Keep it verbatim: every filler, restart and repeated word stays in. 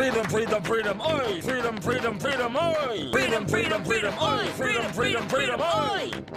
Freedom, freedom, freedom, oi! Freedom, freedom, freedom, oi! Freedom, freedom, freedom, oi! Freedom, freedom, freedom, oi!